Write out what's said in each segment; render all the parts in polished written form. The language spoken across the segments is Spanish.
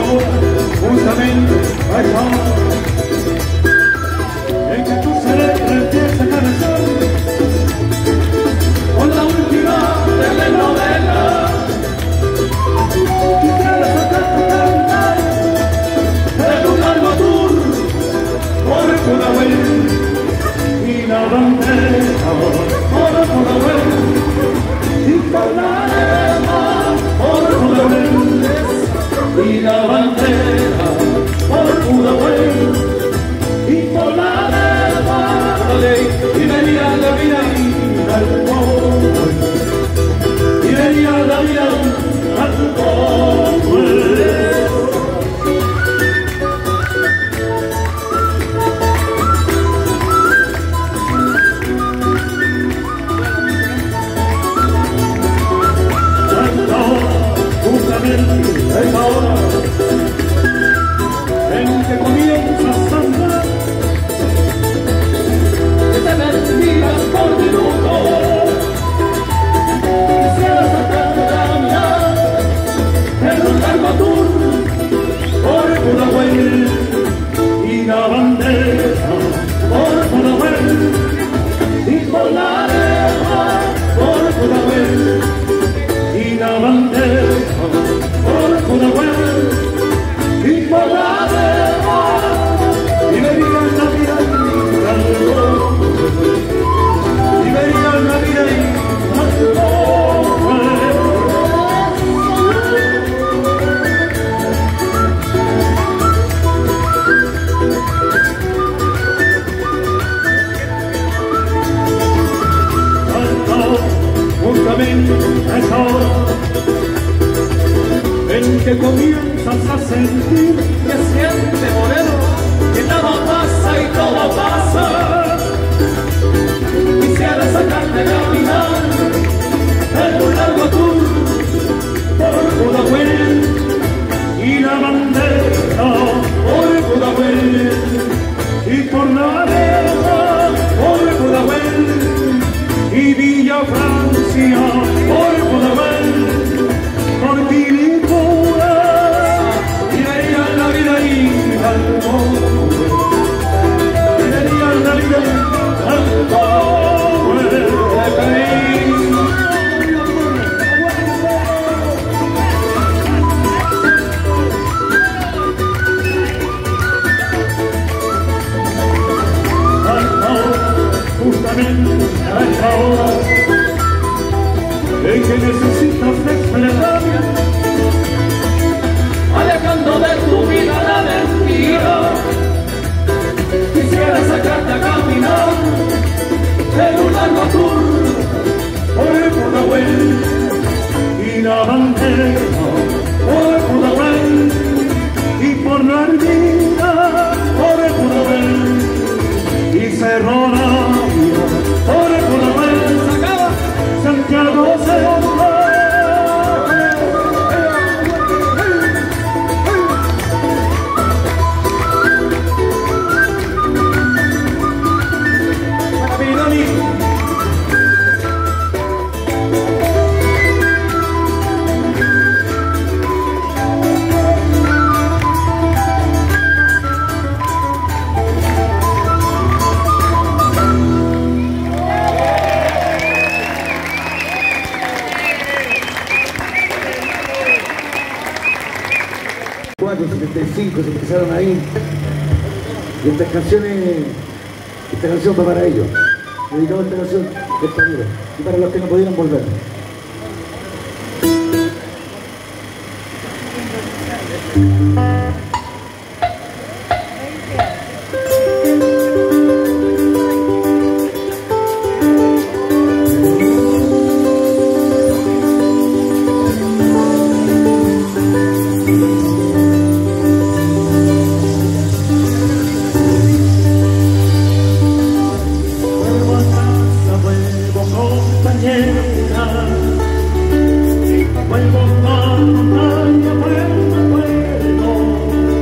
ahora, justamente a esta hora, en que tu cerebro empieza a cabezar con la última telenovela. Quisiera sacarte a caminar en un largo tour por Pudahuel y la bandera por Pudahuel y por la arena por Pudahuel y la bandera por Pudahuel y por la arena y venía la vida al pueblo y venía la vida al pueblo. Es ahora en que comienzas a andar, que te bendigas por minuto. Quisiera sacarte a caminar en un largo tour por Pudahuel y la bandera por Pudahuel y por la arena por Pudahuel y la bandera por Pudahuel y por la arena y vería la vida y algo y vería la vida y justamente a esta hora en que comienzas a sentir que siente moreno, que nada pasa y todo pasa. Quisiera sacarte a caminar en un largo tour por Pudahuel y la bandera por Pudahuel y por la arena por Pudahuel y Villa Francia por Pudahuel, por Quilicura y verían la vida y algo, y verían la vida y algo. Justamente a esta hora en que necesitas despertar, alejando de tu vida la mentira. Quisiera sacarte a caminar en un largo tour por Pudahuel y la bandera por Pudahuel y por la Armida por Pudahuel y Cerro Navia por Pudahuel. Se acaba Santiago Central. Se empezaron ahí y esta canción va para ellos. Dedicamos esta canción española y para los que no pudieron volver. Vuelvo a montaña, vuelvo a pueblo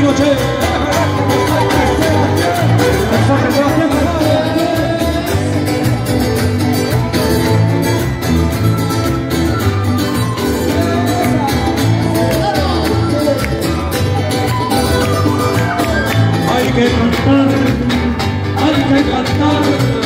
Pinochet. Hay que cantar, hay que cantar.